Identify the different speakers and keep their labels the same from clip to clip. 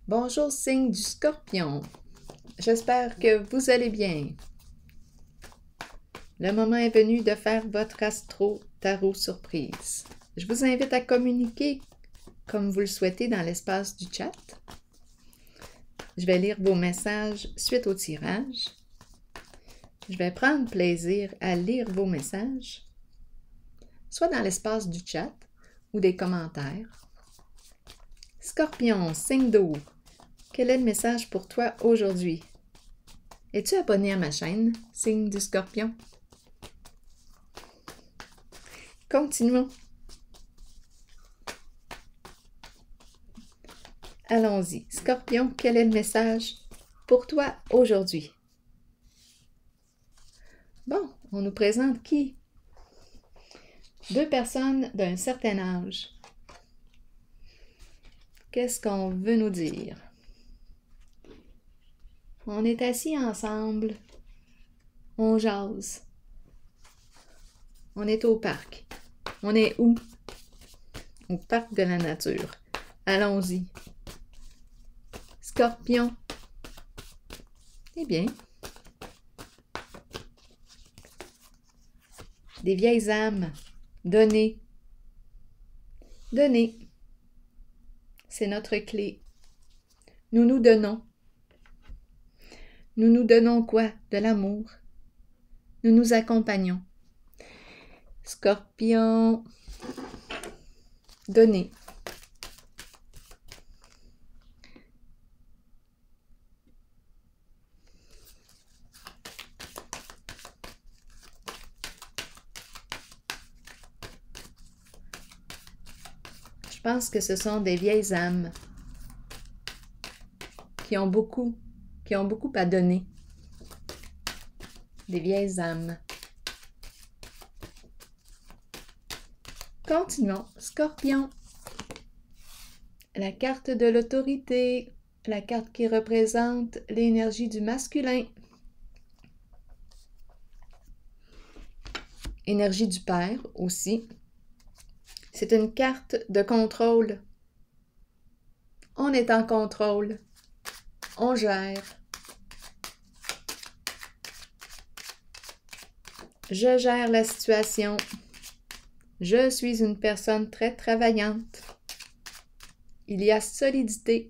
Speaker 1: Bonjour signe du Scorpion. J'espère que vous allez bien. Le moment est venu de faire votre astro tarot surprise. Je vous invite à communiquer comme vous le souhaitez dans l'espace du chat. Je vais lire vos messages suite au tirage. Je vais prendre plaisir à lire vos messages, soit dans l'espace du chat ou des commentaires. Scorpion, signe d'eau. Quel est le message pour toi aujourd'hui? Es-tu abonné à ma chaîne, signe du Scorpion? Continuons. Allons-y. Scorpion, quel est le message pour toi aujourd'hui? Bon, on nous présente qui? Deux personnes d'un certain âge. Qu'est-ce qu'on veut nous dire? On est assis ensemble. On jase. On est au parc. On est où? Au parc de la nature. Allons-y. Scorpion. Eh bien. Des vieilles âmes. Donner. Donner. C'est notre clé. Nous nous donnons. Nous nous donnons quoi? De l'amour. Nous nous accompagnons. Scorpion. Donner. Je pense que ce sont des vieilles âmes qui ont beaucoup à donner. Des vieilles âmes. Continuons. Scorpion. La carte de l'autorité. La carte qui représente l'énergie du masculin. Énergie du père aussi. C'est une carte de contrôle. On est en contrôle. On gère. Je gère la situation. Je suis une personne très travaillante. Il y a solidité,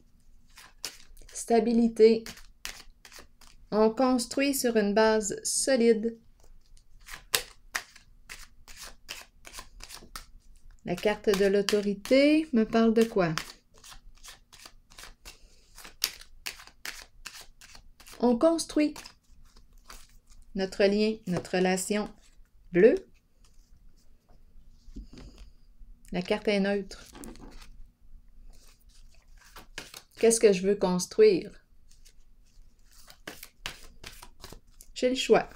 Speaker 1: stabilité. On construit sur une base solide. La carte de l'autorité me parle de quoi? On construit notre lien, notre relation. Bleu. La carte est neutre. Qu'est-ce que je veux construire? J'ai le choix.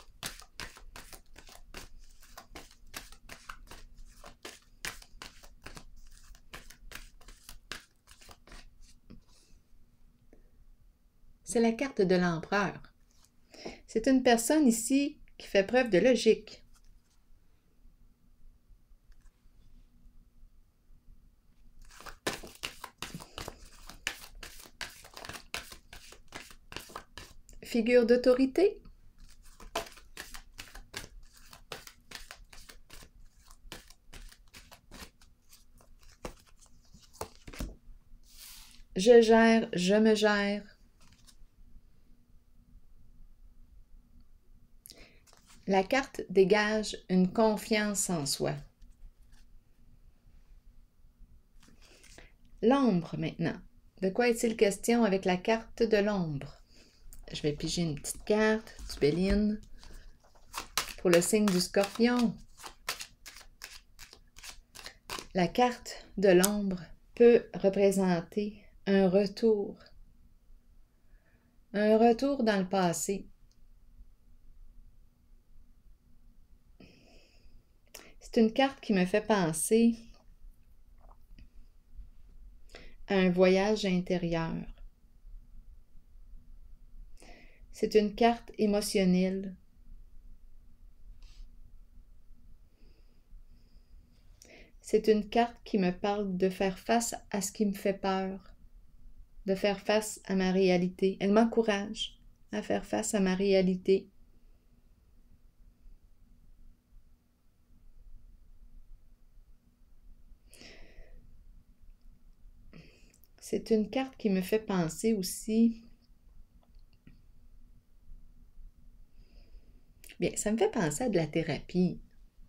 Speaker 1: C'est la carte de l'empereur. C'est une personne ici qui fait preuve de logique. Figure d'autorité. Je gère, je me gère. La carte dégage une confiance en soi. L'ombre maintenant. De quoi est-il question avec la carte de l'ombre? Je vais piger une petite carte du Béline pour le signe du Scorpion. La carte de l'ombre peut représenter un retour dans le passé. C'est une carte qui me fait penser à un voyage intérieur. C'est une carte émotionnelle. C'est une carte qui me parle de faire face à ce qui me fait peur. de faire face à ma réalité. Elle m'encourage à faire face à ma réalité. C'est une carte qui me fait penser aussi. Bien, ça me fait penser à de la thérapie.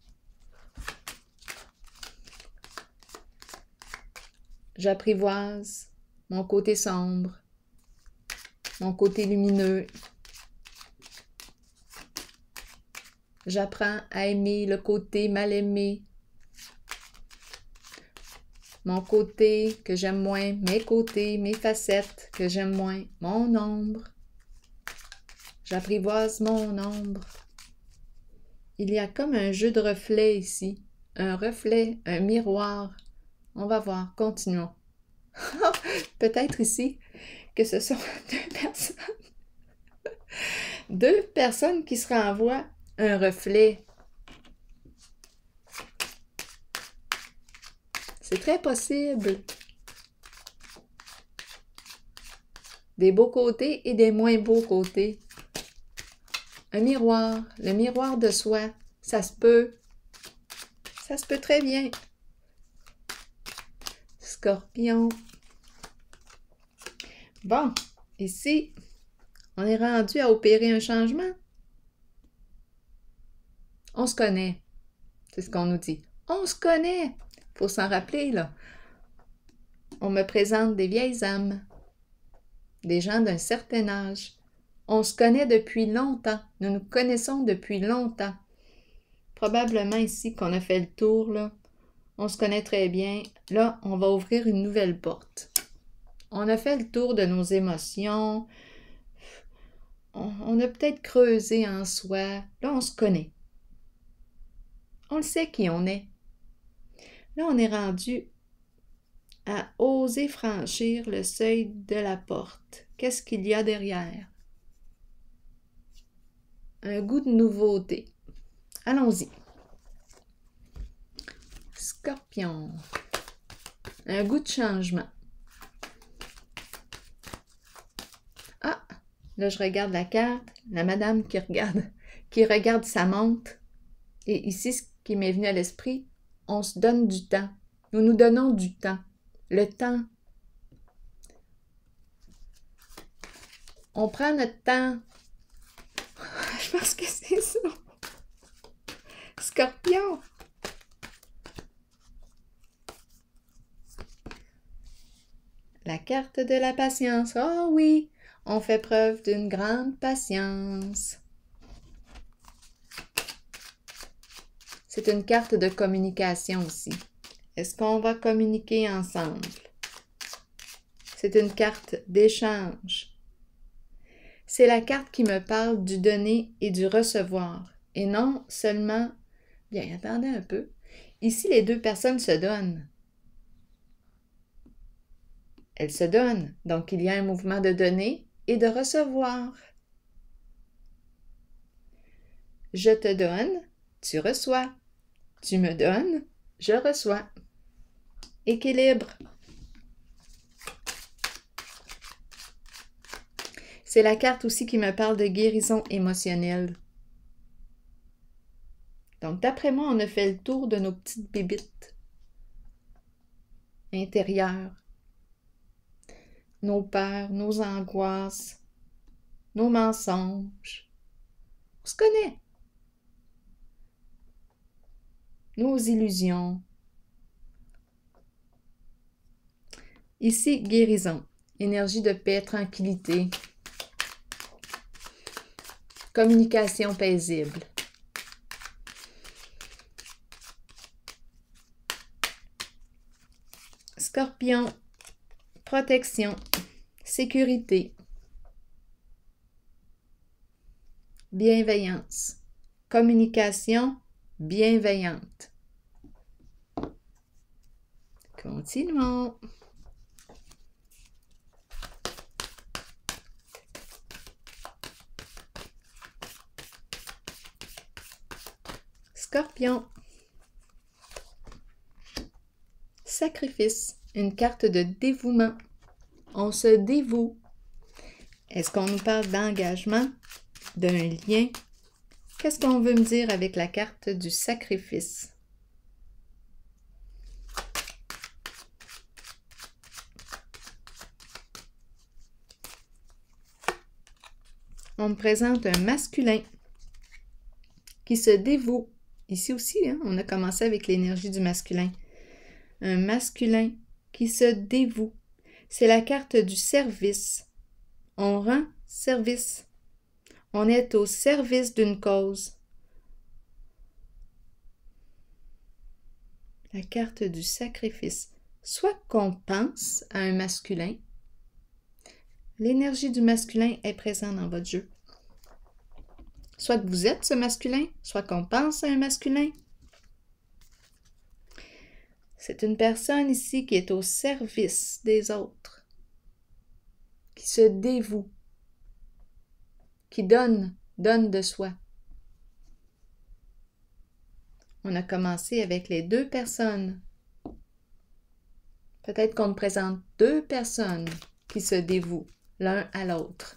Speaker 1: J'apprivoise mon côté sombre, mon côté lumineux. J'apprends à aimer le côté mal aimé, mon côté que j'aime moins, mes côtés, mes facettes que j'aime moins, mon ombre. J'apprivoise mon ombre. Il y a comme un jeu de reflets ici, un reflet, un miroir. On va voir, continuons. Peut-être ici que ce sont deux personnes qui se renvoient un reflet. C'est très possible. Des beaux côtés et des moins beaux côtés. Un miroir, le miroir de soi, ça se peut. Ça se peut très bien. Scorpion. Bon, ici, on est rendu à opérer un changement. On se connaît. C'est ce qu'on nous dit. On se connaît. Faut s'en rappeler, là. On me présente des vieilles âmes, des gens d'un certain âge. On se connaît depuis longtemps. Nous nous connaissons depuis longtemps. Probablement ici qu'on a fait le tour, là. On se connaît très bien. Là, on va ouvrir une nouvelle porte. On a fait le tour de nos émotions. On a peut-être creusé en soi. Là, on se connaît. On le sait qui on est. Là, on est rendu à oser franchir le seuil de la porte. Qu'est-ce qu'il y a derrière? Un goût de nouveauté. Allons-y. Scorpion. Un goût de changement. Ah! Là, je regarde la carte. La madame qui regarde sa montre. Et ici, ce qui m'est venu à l'esprit, on se donne du temps. Nous nous donnons du temps. Le temps. On prend notre temps. Je pense que c'est ça. Scorpion. La carte de la patience. Oh oui, on fait preuve d'une grande patience. C'est une carte de communication aussi. Est-ce qu'on va communiquer ensemble? C'est une carte d'échange. C'est la carte qui me parle du donner et du recevoir, et non seulement... Bien, attendez un peu. Ici, les deux personnes se donnent. Elles se donnent, donc il y a un mouvement de donner et de recevoir. Je te donne, tu reçois. Tu me donnes, je reçois. Équilibre. C'est la carte aussi qui me parle de guérison émotionnelle. Donc, d'après moi, on a fait le tour de nos petites bébites intérieures. Nos peurs, nos angoisses, nos mensonges. On se connaît. Nos illusions. Ici, guérison, énergie de paix, tranquillité, communication paisible. Scorpion, protection, sécurité, bienveillance, communication bienveillante. Continuons. Scorpion. Sacrifice, une carte de dévouement. On se dévoue. Est-ce qu'on nous parle d'engagement, d'un lien? Qu'est-ce qu'on veut me dire avec la carte du sacrifice? On me présente un masculin qui se dévoue. Ici aussi, hein, on a commencé avec l'énergie du masculin. Un masculin qui se dévoue. C'est la carte du service. On rend service. On est au service d'une cause. La carte du sacrifice. Soit qu'on pense à un masculin. L'énergie du masculin est présente dans votre jeu. Soit que vous êtes ce masculin, soit qu'on pense à un masculin. C'est une personne ici qui est au service des autres, qui se dévoue, qui donne de soi. On a commencé avec les deux personnes. Peut-être qu'on présente deux personnes qui se dévouent l'un à l'autre.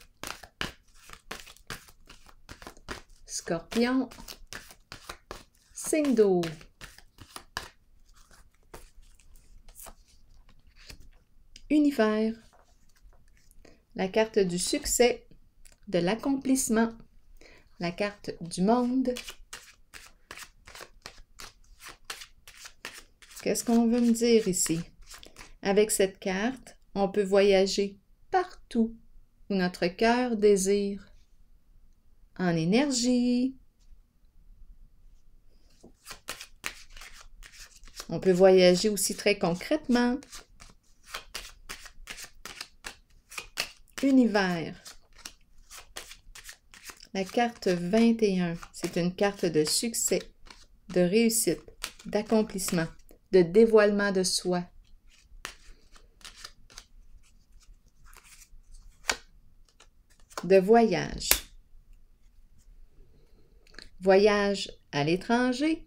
Speaker 1: Scorpion, signe d'eau. Univers, la carte du succès, de l'accomplissement, la carte du monde. Qu'est-ce qu'on veut me dire ici? Avec cette carte, on peut voyager partout où notre cœur désire. En énergie. On peut voyager aussi très concrètement. Univers. La carte 21, c'est une carte de succès, de réussite, d'accomplissement, de dévoilement de soi. De voyage. Voyage à l'étranger.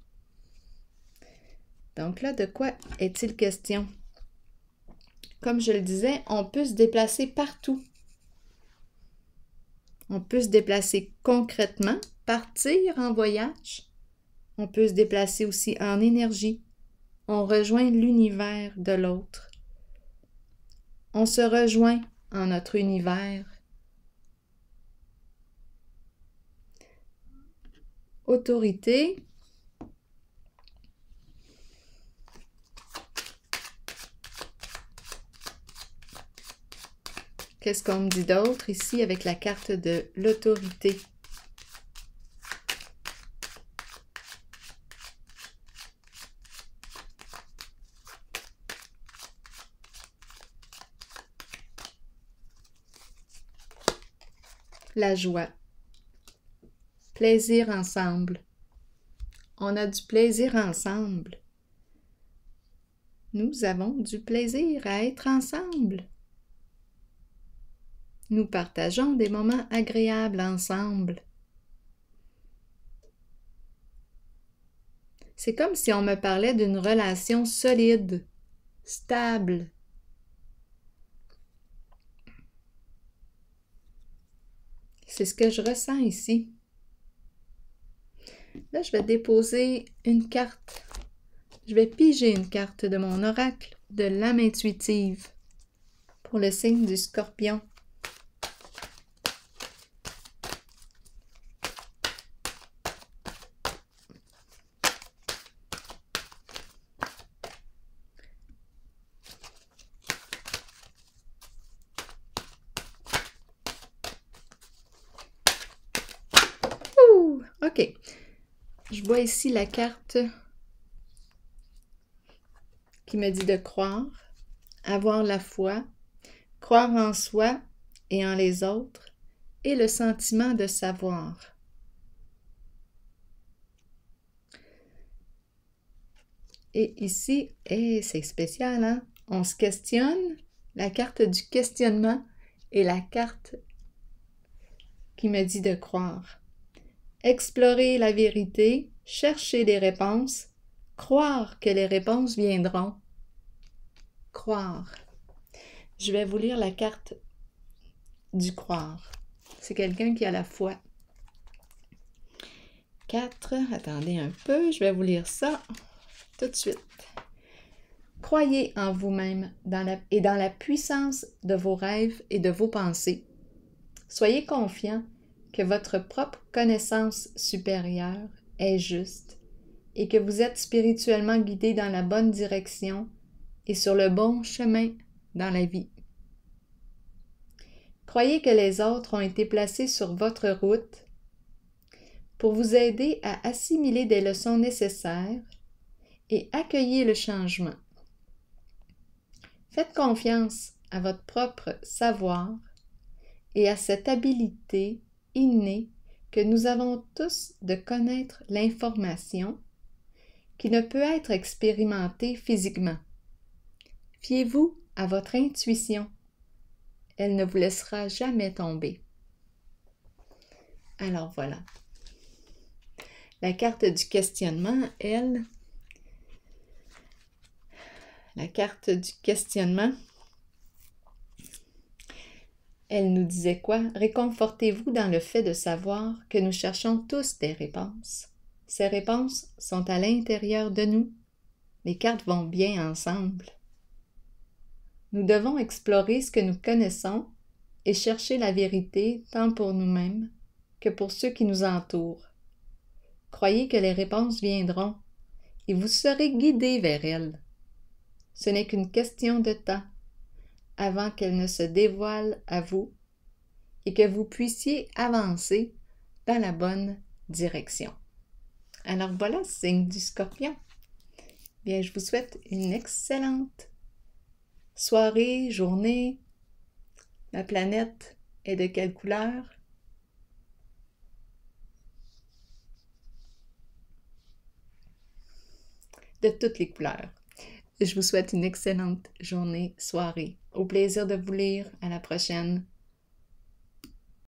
Speaker 1: Donc là, de quoi est-il question? Comme je le disais, on peut se déplacer partout. On peut se déplacer concrètement, partir en voyage. On peut se déplacer aussi en énergie. On rejoint l'univers de l'autre. On se rejoint en notre univers. Autorité. Qu'est-ce qu'on me dit d'autre ici avec la carte de l'autorité? La joie. Plaisir ensemble. On a du plaisir ensemble. Nous avons du plaisir à être ensemble. Nous partageons des moments agréables ensemble. C'est comme si on me parlait d'une relation solide, stable. C'est ce que je ressens ici. Là, je vais déposer une carte. Je vais piger une carte de mon oracle de l'âme intuitive pour le signe du Scorpion. OK. Je vois ici la carte qui me dit de croire, avoir la foi, croire en soi et en les autres, et le sentiment de savoir. Et ici, c'est spécial, hein? On se questionne, la carte du questionnement et la carte qui me dit de croire. Explorer la vérité, chercher des réponses, croire que les réponses viendront. Croire. Je vais vous lire la carte du croire. C'est quelqu'un qui a la foi. 4, attendez un peu, je vais vous lire ça tout de suite. Croyez en vous-même et dans la puissance de vos rêves et de vos pensées. Soyez confiant que votre propre connaissance supérieure est juste et que vous êtes spirituellement guidé dans la bonne direction et sur le bon chemin dans la vie. Croyez que les autres ont été placés sur votre route pour vous aider à assimiler des leçons nécessaires et accueillir le changement. Faites confiance à votre propre savoir et à cette habilité innée que nous avons tous de connaître l'information qui ne peut être expérimentée physiquement. Fiez-vous à votre intuition. Elle ne vous laissera jamais tomber. Alors voilà. La carte du questionnement, elle, elle nous disait quoi? Réconfortez-vous dans le fait de savoir que nous cherchons tous des réponses. Ces réponses sont à l'intérieur de nous. Les cartes vont bien ensemble. Nous devons explorer ce que nous connaissons et chercher la vérité tant pour nous-mêmes que pour ceux qui nous entourent. Croyez que les réponses viendront et vous serez guidés vers elles. Ce n'est qu'une question de temps avant qu'elles ne se dévoilent à vous et que vous puissiez avancer dans la bonne direction. Alors voilà, signe du Scorpion. Bien, je vous souhaite une excellente soirée, journée. La planète est de quelle couleur? De toutes les couleurs. Je vous souhaite une excellente journée, soirée. Au plaisir de vous lire. À la prochaine.